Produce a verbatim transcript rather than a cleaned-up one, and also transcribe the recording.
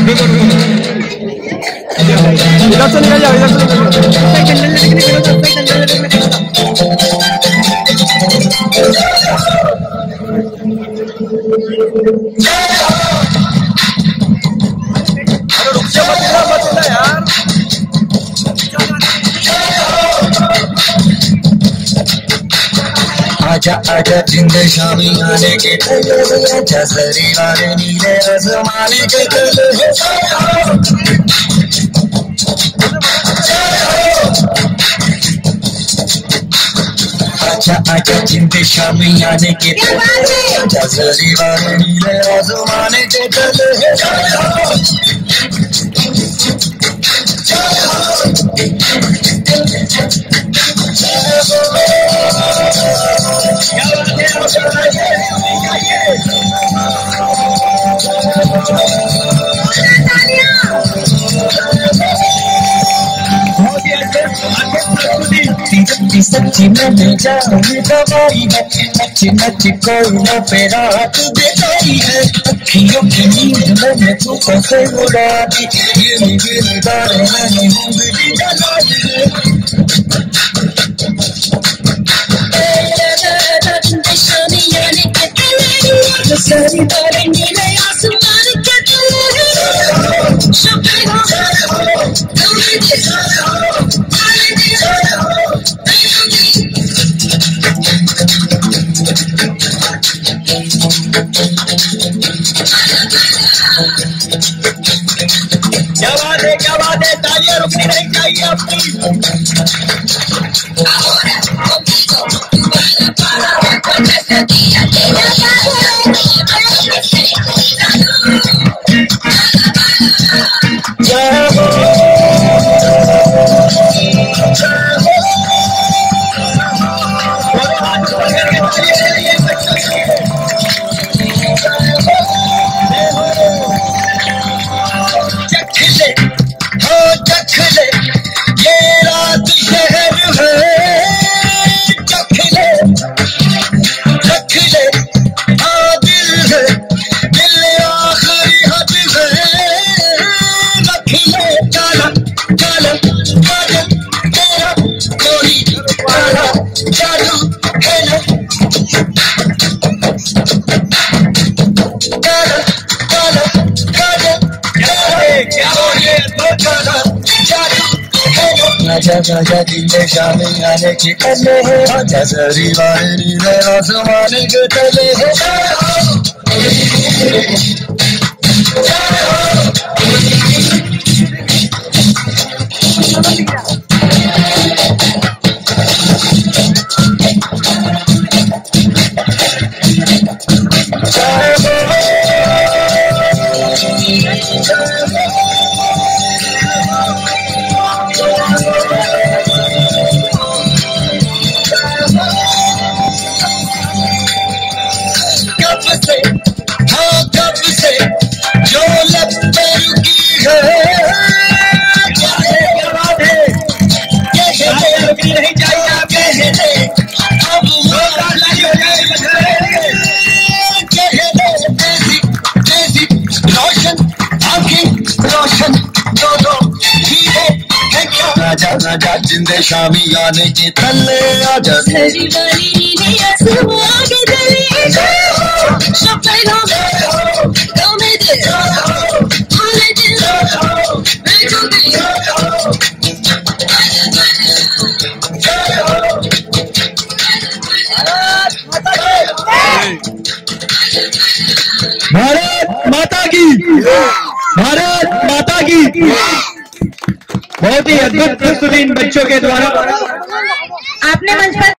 इधर से निकल जाओ, इधर से निकल जाओ। अरे रुक जा, मत हिला, मत हिला यार। आजा आजा जिंद शामी आने के तले, आजा सरी वाले नीले आसमाने के तले। आजा आजा जिंद शामी आने के तले, आजा सरी वाले नीले आसमाने के तले। सच्ची मैंने जानी दवाई है, अच्छी अच्छी कोई न पे रात बिताई है। अखियों की नींद मैंने तू कैसे उड़ा दी, ये मुझे दारे मैंने उंगली जलाई है। सारी तारे नीले आसमान के तले, क्या बात है, क्या बात है, तालियां रुकनी नहीं चाहिए अपनी। आजा आजा जिंदे शामी आने के तले, आजा सरी वाले नीले आसमाने के तले। आजा आजा जिंदे शामी आने के तले, आजा सरी वाली नीले आसमां के तले। सपनों में तो मैं दिल भूले दिल मैं तो दिल। भारत माता की, भारत माता की। बहुत ही अद्भुत प्रस्तुति इन बच्चों के द्वारा। आपने मंच पर